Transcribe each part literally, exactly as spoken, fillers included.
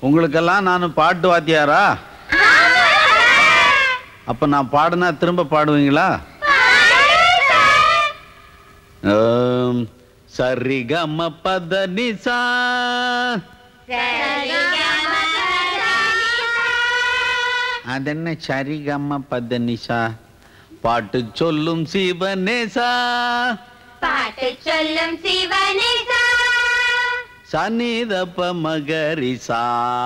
உங்களுக்கெல்லாம் நான் பாட்டு வாத்தியாரா? அப்ப நான் பாடுனா திரும்ப பாடுவீங்களா? சரிகம பத நிசா அதென்ன சரிகம பத நிசா? பாட்டு சொல்லும் சிவனேசா, பாட்டு சொல்லும் சிவனேசா, சனிதப மகரிசா,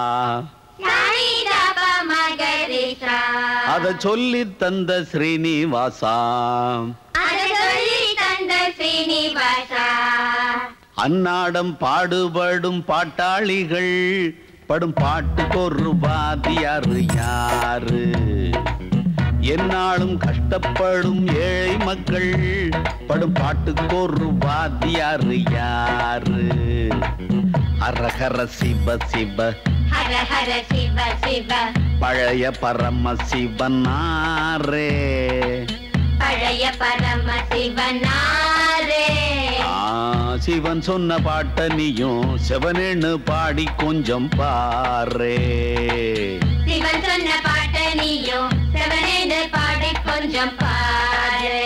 சனிதப மகரிசா, அத சொல்லி தந்த ஸ்ரீனிவாசா, அத சொல்லி தந்த ஸ்ரீனிவாசா. அன்னாடம் பாடுபடும் பாட்டாளிகள் படும் பாட்டுக்கு ஒரு வாத்தியாரு யாரு? என்னாலும் கஷ்டப்படும் ஏழை மக்கள் படும் பாட்டுக்கு ஒரு வாத்தியாரு யாரு? ஹரஹர சிவ சிவ, ஹர ஹர சிவ சிவ, பழைய பரம சிவனாரே, பழைய பரம சிவனாரே. சிவன் சொன்ன பாட்ட நீயும் சிவனேன்னு பாடி கொஞ்சம் பாரே. சிவன் சொன்ன பாட்ட நீயும் சிவனேன்னு பாடி கொஞ்சம் பாரு.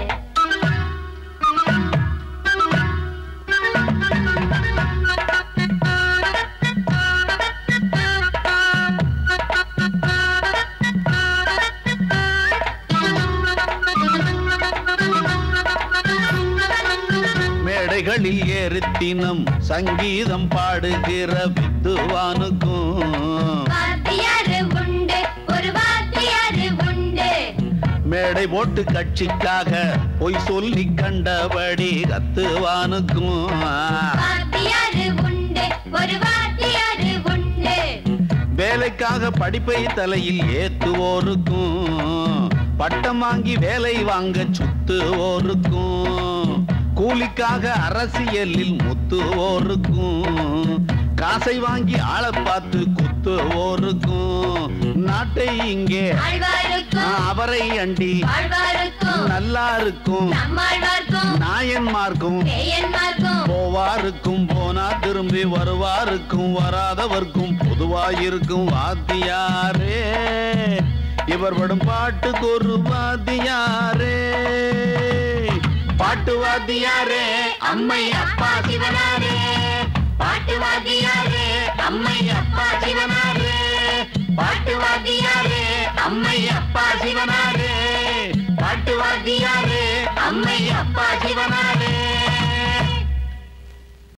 மேடைகளில் ஏறித்தினம் சங்கீதம் பாடுகிற வித்துவானுக்கும் வாத்தியாரு உண்டு, ஒரு வாத்தியாரு உண்டு. மேடை போட்டு கட்சிக்காக பொய் சொல்லி கண்டபடி கத்துவானுக்கும் வாத்தியாரு உண்டு, ஒரு வாத்தியாரு உண்டு. வேலைக்காக படிப்பை தலையில் ஏத்துவோருக்கும், பட்டம் வாங்கி வேலை வாங்க சுத்துவோருக்கும், கூலிக்காக அரசியலில் முத்துவோருக்கும், காசை வாங்கி ஆளை பார்த்து குத்துவோருக்கும், நாட்டை இங்கே அவரை அண்டி நல்லா இருக்கும் நாயன்மார்க்கும் போவாருக்கும், போனா திரும்பி வருவாருக்கும், வராதவர்க்கும் பொதுவாயிருக்கும் வாத்தியாரே. இவர் படும் பாட்டுக்கு ஒரு வாத்தியாரே. பாட்டு வாத்தியாரே அம்மை அப்பா சிவனாரே, பாட்டு வாத்தியாரே அம்மை அப்பா சிவனாரே, பாட்டு வாத்தியாரே அம்மை அப்பா சிவனாரே, பாட்டு வாத்தியாரே அம்மை அப்பா சிவனாரே.